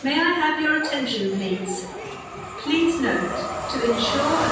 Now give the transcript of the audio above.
May I have your attention, please? Please note, to ensure